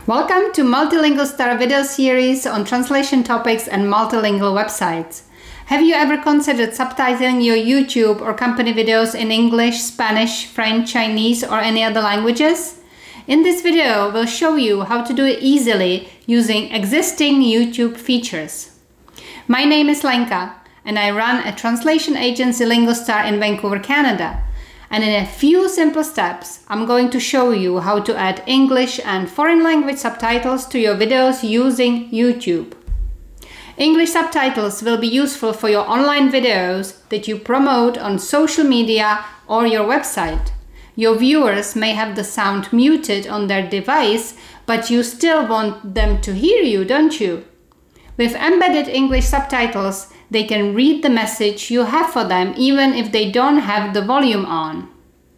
Welcome to MultilingualStar video series on translation topics and multilingual websites. Have you ever considered subtitling your YouTube or company videos in English, Spanish, French, Chinese, or any other languages? In this video, we'll show you how to do it easily using existing YouTube features. My name is Lenka, and I run a translation agency LingoStar in Vancouver, Canada. And in a few simple steps, I'm going to show you how to add English and foreign language subtitles to your videos using YouTube. English subtitles will be useful for your online videos that you promote on social media or your website. Your viewers may have the sound muted on their device, but you still want them to hear you, don't you? With embedded English subtitles, they can read the message you have for them even if they don't have the volume on.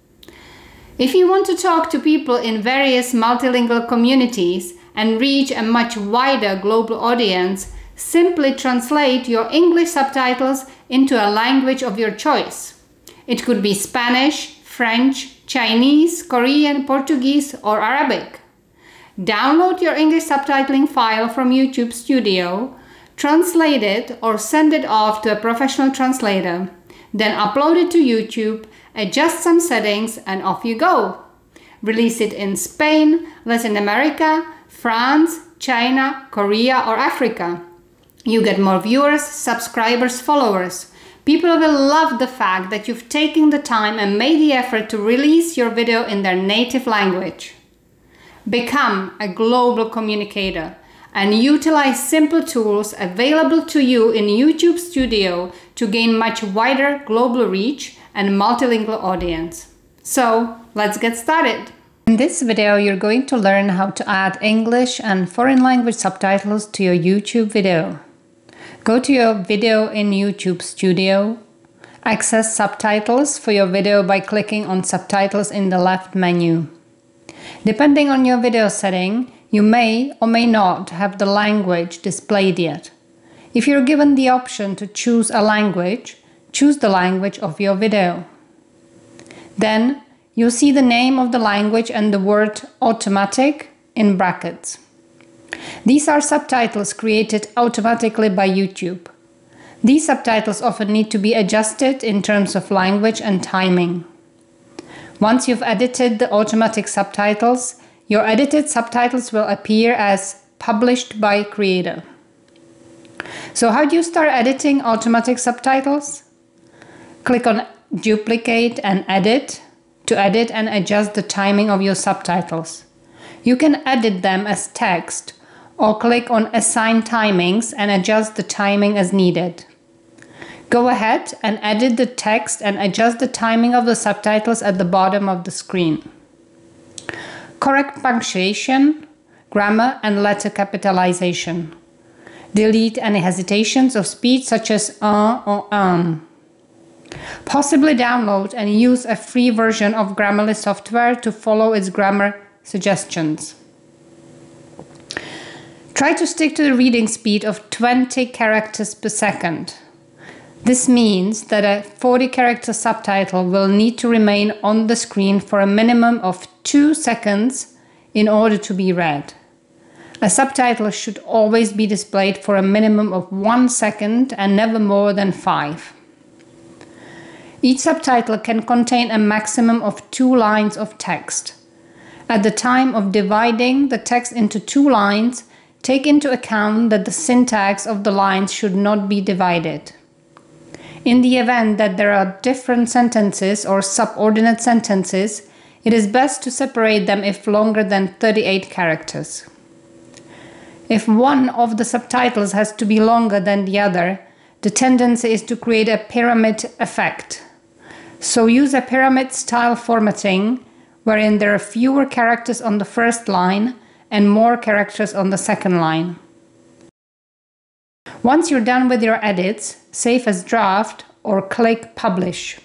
If you want to talk to people in various multilingual communities and reach a much wider global audience, simply translate your English subtitles into a language of your choice. It could be Spanish, French, Chinese, Korean, Portuguese, or Arabic. Download your English subtitling file from YouTube Studio, translate it or send it off to a professional translator, then upload it to YouTube, adjust some settings, and off you go. Release it in Spain, Latin America, France, China, Korea, or Africa. You get more viewers, subscribers, followers. People will love the fact that you've taken the time and made the effort to release your video in their native language. Become a global communicator and utilize simple tools available to you in YouTube Studio to gain much wider global reach and multilingual audience. So let's get started. In this video, you're going to learn how to add English and foreign language subtitles to your YouTube video. Go to your video in YouTube Studio. Access subtitles for your video by clicking on subtitles in the left menu. Depending on your video setting, you may or may not have the language displayed yet. If you're given the option to choose a language, choose the language of your video. Then you'll see the name of the language and the word automatic in brackets. These are subtitles created automatically by YouTube. These subtitles often need to be adjusted in terms of language and timing. Once you've edited the automatic subtitles, your edited subtitles will appear as published by creator. So how do you start editing automatic subtitles? Click on Duplicate and Edit to edit and adjust the timing of your subtitles. You can edit them as text or click on Assign Timings and adjust the timing as needed. Go ahead and edit the text and adjust the timing of the subtitles at the bottom of the screen. Correct punctuation, grammar, and letter capitalization. Delete any hesitations of speech such as or Possibly download and use a free version of Grammarly software to follow its grammar suggestions. Try to stick to the reading speed of 20 characters per second. This means that a 40-character subtitle will need to remain on the screen for a minimum of 2 seconds in order to be read. A subtitle should always be displayed for a minimum of 1 second and never more than 5. Each subtitle can contain a maximum of 2 lines of text. At the time of dividing the text into 2 lines, take into account that the syntax of the lines should not be divided. In the event that there are different sentences or subordinate sentences, it is best to separate them if longer than 38 characters. If one of the subtitles has to be longer than the other, the tendency is to create a pyramid effect. So use a pyramid style formatting wherein there are fewer characters on the first line and more characters on the second line. Once you're done with your edits, save as draft or click Publish.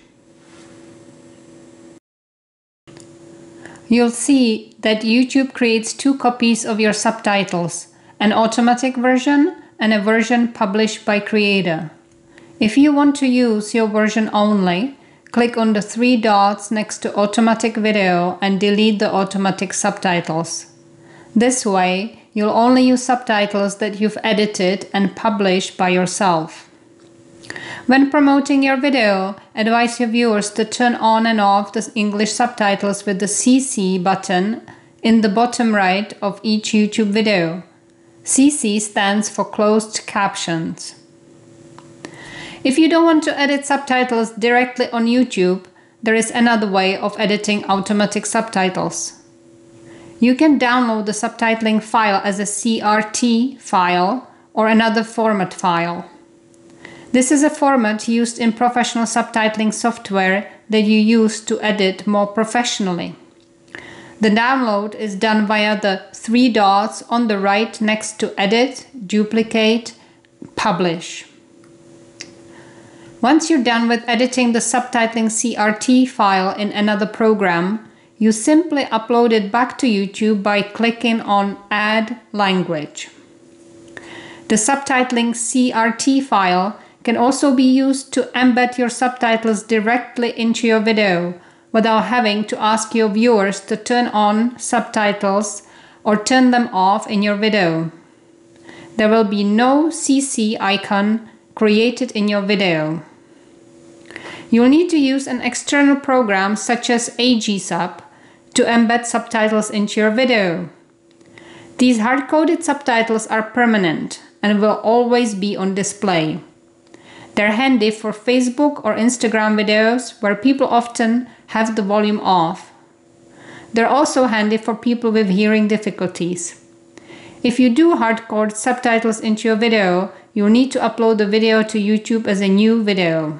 You'll see that YouTube creates 2 copies of your subtitles, an automatic version and a version published by creator. If you want to use your version only, click on the 3 dots next to Automatic Video and delete the automatic subtitles. This way, you'll only use subtitles that you've edited and published by yourself. When promoting your video, advise your viewers to turn on and off the English subtitles with the CC button in the bottom right of each YouTube video. CC stands for closed captions. If you don't want to edit subtitles directly on YouTube, there is another way of editing automatic subtitles. You can download the subtitling file as a CRT file or another format file. This is a format used in professional subtitling software that you use to edit more professionally. The download is done via the three dots on the right next to Edit, Duplicate, Publish. Once you're done with editing the subtitling CRT file in another program, you simply upload it back to YouTube by clicking on Add Language. The subtitling CRT file can also be used to embed your subtitles directly into your video without having to ask your viewers to turn on subtitles or turn them off in your video. There will be no CC icon created in your video. You'll need to use an external program such as AGSub to embed subtitles into your video. These hard-coded subtitles are permanent and will always be on display. They're handy for Facebook or Instagram videos where people often have the volume off. They're also handy for people with hearing difficulties. If you do hard-code subtitles into your video, you'll need to upload the video to YouTube as a new video.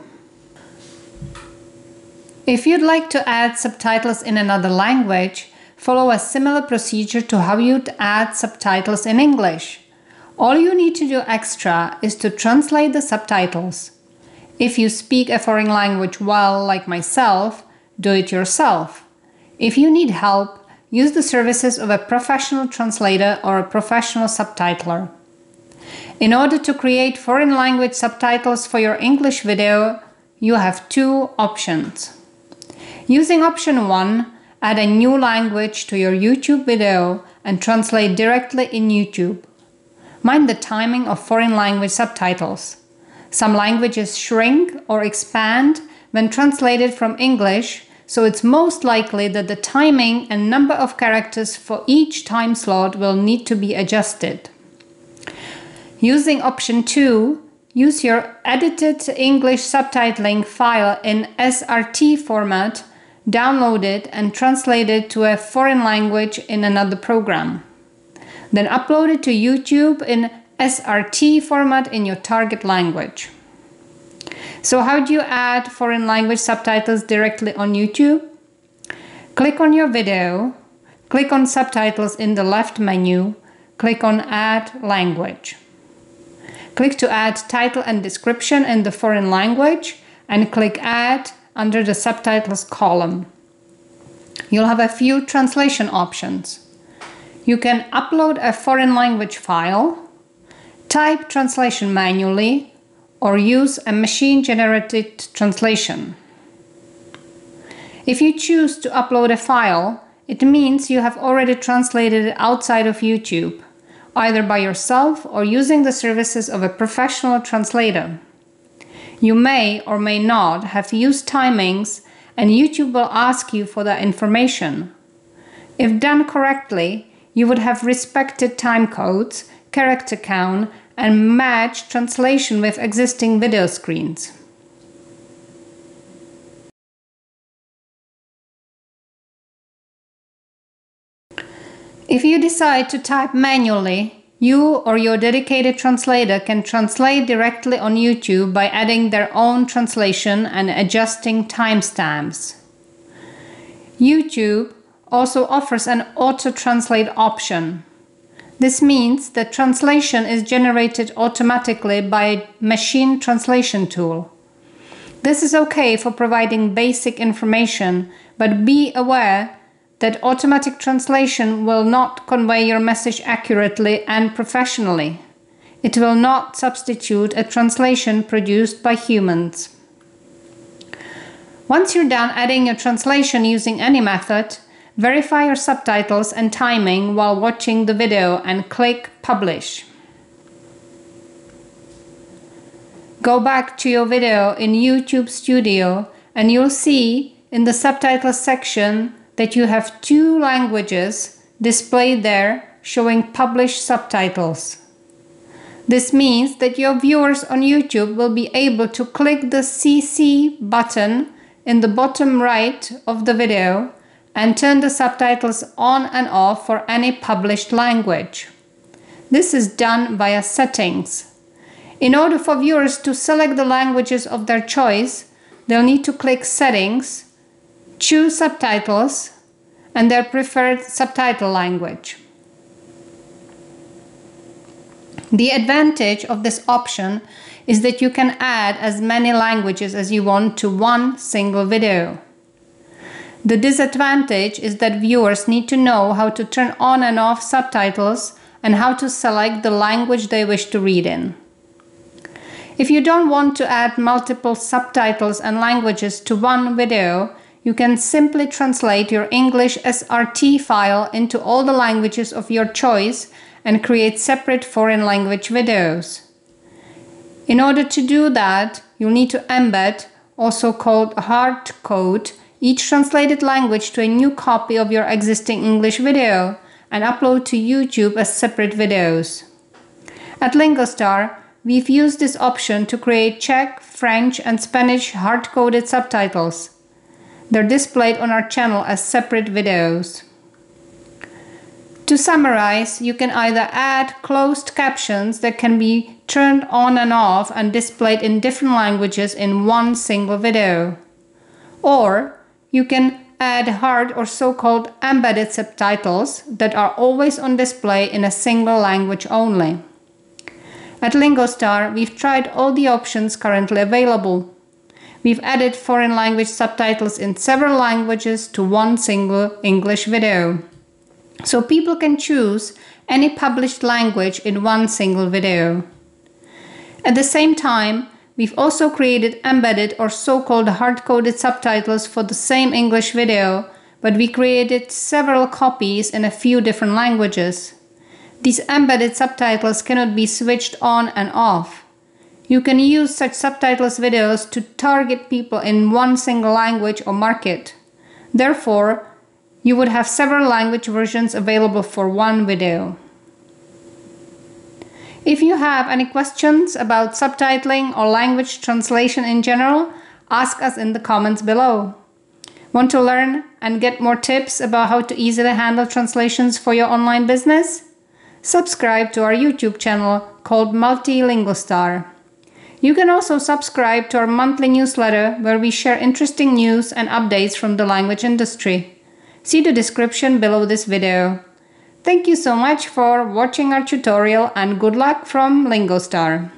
If you'd like to add subtitles in another language, follow a similar procedure to how you'd add subtitles in English. All you need to do extra is to translate the subtitles. If you speak a foreign language well, like myself, do it yourself. If you need help, use the services of a professional translator or a professional subtitler. In order to create foreign language subtitles for your English video, you have two options. Using option 1, add a new language to your YouTube video and translate directly in YouTube. Mind the timing of foreign language subtitles. Some languages shrink or expand when translated from English, so it's most likely that the timing and number of characters for each time slot will need to be adjusted. Using option 2, use your edited English subtitling file in SRT format, download it and translate it to a foreign language in another program. Then upload it to YouTube in SRT format in your target language. So how do you add foreign language subtitles directly on YouTube? Click on your video, click on Subtitles in the left menu, click on Add Language. Click to add title and description in the foreign language and click Add under the subtitles column. You'll have a few translation options. You can upload a foreign language file, type translation manually, or use a machine-generated translation. If you choose to upload a file, it means you have already translated it outside of YouTube, either by yourself or using the services of a professional translator. You may or may not have used timings, and YouTube will ask you for that information. If done correctly, you would have respected time codes, character count, and matched translation with existing video screens. If you decide to type manually, you or your dedicated translator can translate directly on YouTube by adding their own translation and adjusting timestamps. YouTube also offers an auto-translate option. This means that translation is generated automatically by a machine translation tool. This is okay for providing basic information, but be aware that automatic translation will not convey your message accurately and professionally. It will not substitute a translation produced by humans. Once you're done adding your translation using any method, Verify your subtitles and timing while watching the video and click Publish. Go back to your video in YouTube Studio and you'll see in the subtitles section that you have 2 languages displayed there showing published subtitles. This means that your viewers on YouTube will be able to click the CC button in the bottom right of the video and turn the subtitles on and off for any published language. This is done via Settings. In order for viewers to select the languages of their choice, they'll need to click Settings, choose Subtitles, and their preferred subtitle language. The advantage of this option is that you can add as many languages as you want to one single video. The disadvantage is that viewers need to know how to turn on and off subtitles and how to select the language they wish to read in. If you don't want to add multiple subtitles and languages to one video, you can simply translate your English SRT file into all the languages of your choice and create separate foreign language videos. In order to do that, you'll need to embed, also called hard code, each translated language to a new copy of your existing English video and upload to YouTube as separate videos. At LingoStar, we've used this option to create Czech, French, and Spanish hard-coded subtitles. They're displayed on our channel as separate videos. To summarize, you can either add closed captions that can be turned on and off and displayed in different languages in one single video. Or you can add hard or so-called embedded subtitles that are always on display in a single language only. At LingoStar, we've tried all the options currently available. We've added foreign language subtitles in several languages to one single English video, so people can choose any published language in one single video. At the same time, we've also created embedded or so-called hard-coded subtitles for the same English video, but we created several copies in a few different languages. These embedded subtitles cannot be switched on and off. You can use such subtitles videos to target people in one single language or market. Therefore, you would have several language versions available for one video. If you have any questions about subtitling or language translation in general, ask us in the comments below. Want to learn and get more tips about how to easily handle translations for your online business? Subscribe to our YouTube channel called Multilingual Star. You can also subscribe to our monthly newsletter where we share interesting news and updates from the language industry. See the description below this video. Thank you so much for watching our tutorial and good luck from LingoStar.